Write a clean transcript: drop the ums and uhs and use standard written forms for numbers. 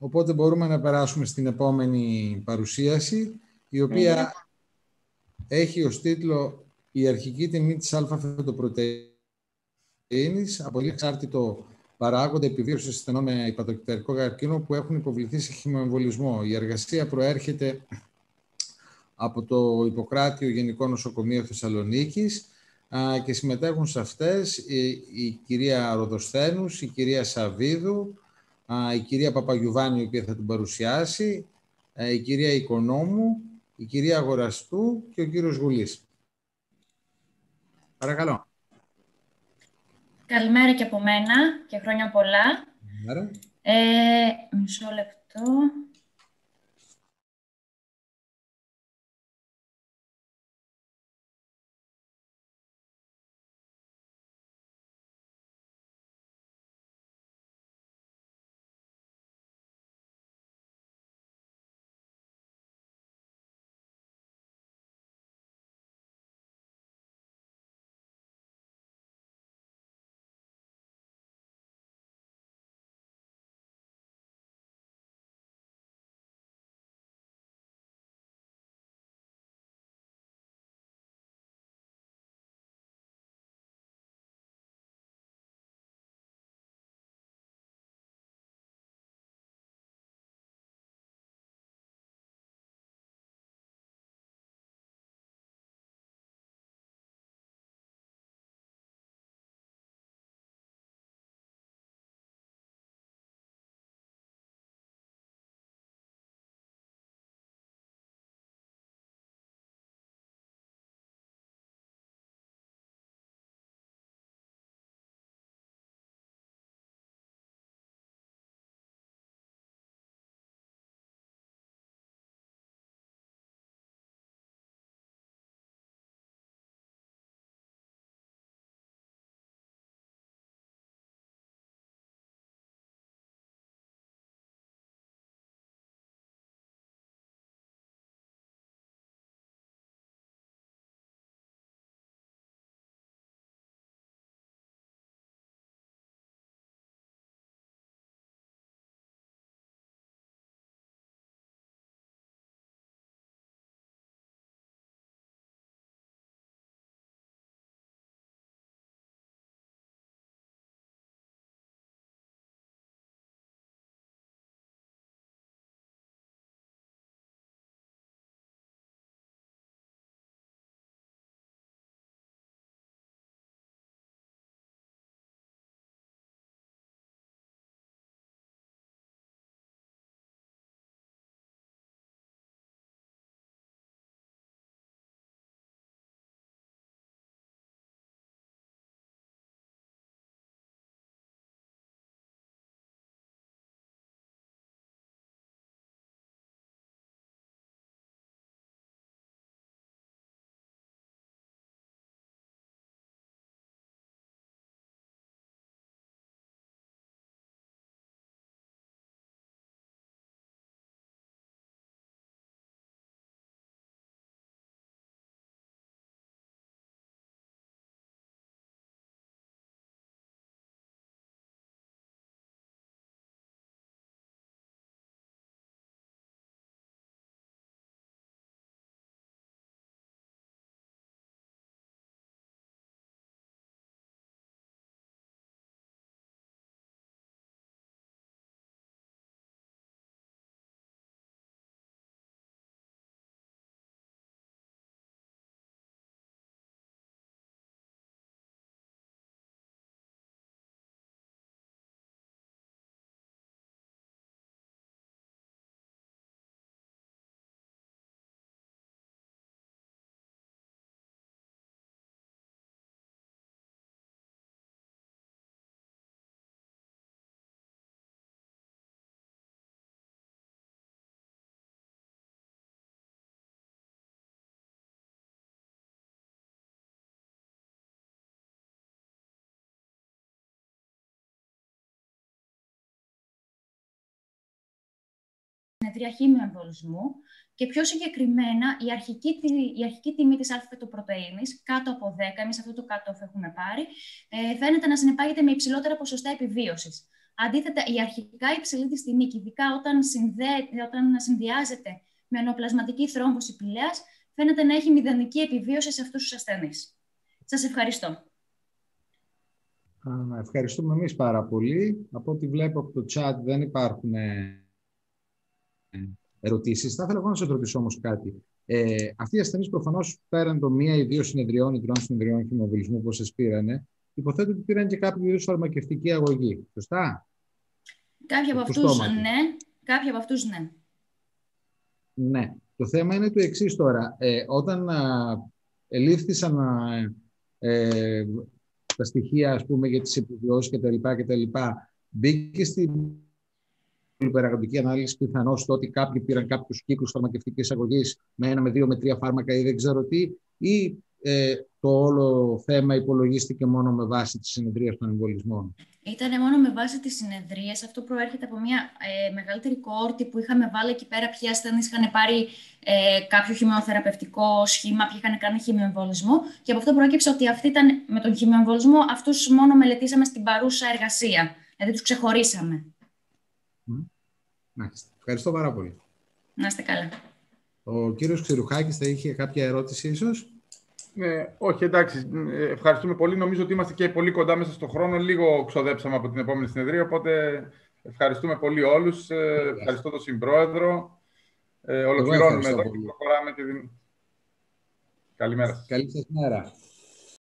οπότε μπορούμε να περάσουμε στην επόμενη παρουσίαση, η οποία έχει ως τίτλο «Η αρχική τιμή της α-φετοπρωτεΐνης από εξάρτητο παράγοντα επιβίωσης ασθενών με υπατοκυταρικό καρκίνο που έχουν υποβληθεί σε χημοεμβολισμό». Η εργασία προέρχεται από το Ιπποκράτιο Γενικό Νοσοκομείο Θεσσαλονίκης και συμμετέχουν σε αυτές η κυρία Ροδοσθένους, η κυρία Σαββίδου, η κυρία Παπαγιουβάνη, η οποία θα την παρουσιάσει, η κυρία Οικονόμου, η κυρία Αγοραστού και ο κύριος Γουλής. Παρακαλώ. Καλημέρα και από μένα και χρόνια πολλά. Καλημέρα. Μισό λεπτό. Συνεδρία χημειοεμβολισμού και πιο συγκεκριμένα η αρχική τιμή της α-φετοπρωτεΐνης κάτω από 10, εμείς αυτό το cutoff έχουμε πάρει, φαίνεται να συνεπάγεται με υψηλότερα ποσοστά επιβίωσης. Αντίθετα, η αρχικά υψηλή της τιμή, και ειδικά όταν συνδυάζεται με αναπλασματική θρόμβωση πηλαίας, φαίνεται να έχει μηδενική επιβίωση σε αυτούς τους ασθενείς. Σας ευχαριστώ. Ευχαριστούμε εμείς πάρα πολύ. Από ό,τι βλέπω από το chat δεν υπάρχουν ερωτήσεις. Θα ήθελα εγώ να σας ρωτήσω όμως κάτι. Αυτοί οι ασθενείς προφανώς πέραν των 1 ή 2 συνεδριών ή 3 συνεδριών χημοβολισμού που σας πήρανε, υποθέτω ότι πήραν και κάποιο είδους φαρμακευτική αγωγή. Σωστά? Κάποιοι από αυτούς ναι. Κάποιοι από αυτούς ναι. Ναι. Το θέμα είναι το εξής τώρα. Όταν ελήφθησαν τα στοιχεία, ας πούμε, για τις επιβιώσεις κτλ. Μπήκε στην υπεραγωγική ανάλυση πιθανώς το ότι κάποιοι πήραν κάποιους κύκλους φαρμακευτικής αγωγής με 1, με 2, με 3 φάρμακα ή δεν ξέρω τι, ή το όλο θέμα υπολογίστηκε μόνο με βάση τις συνεδρίες των εμβολισμών? Ήταν μόνο με βάση τις συνεδρίες. Αυτό προέρχεται από μια μεγαλύτερη κόρτη που είχαμε βάλει εκεί πέρα. Ποιοι ασθενείς είχαν πάρει κάποιο χημειοθεραπευτικό σχήμα, ποιοι είχαν κάνει χημειοεμβολισμό. Και από αυτό προέκυψε ότι αυτοί ήταν με τον χημειοεμβολισμό, αυτούς μόνο μελετήσαμε στην παρούσα εργασία. Δηλαδή τους ξεχωρίσαμε. Ευχαριστώ πάρα πολύ. Να είστε καλά. Ο κύριος Ξηρουχάκης θα είχε κάποια ερώτηση ίσως? Ναι, όχι, εντάξει. Ευχαριστούμε πολύ. Νομίζω ότι είμαστε και πολύ κοντά μέσα στον χρόνο. Λίγο ξοδέψαμε από την επόμενη συνεδρία, οπότε ευχαριστούμε πολύ όλους. Ευχαριστώ τον Συμπρόεδρο. Ολοκληρώνουμε εδώ και προχωράμε. Καλημέρα σας. Καλή σας μέρα.